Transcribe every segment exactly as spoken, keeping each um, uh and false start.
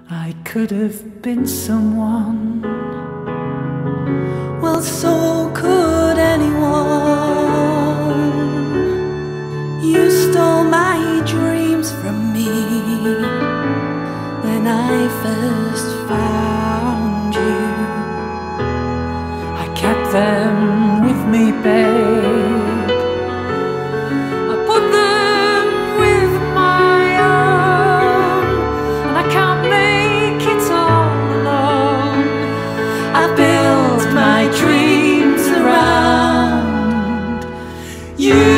I could have been someone. Well, so could anyone. You stole my dreams from me when I first found you. I kept them with me, babe. I put them with my own, and I can't make it all alone. I built my dreams around you.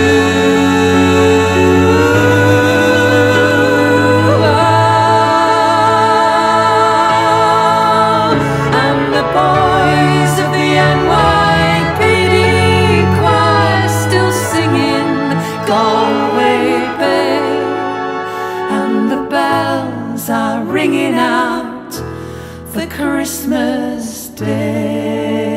Galway Bay, and the bells are ringing out for Christmas Day.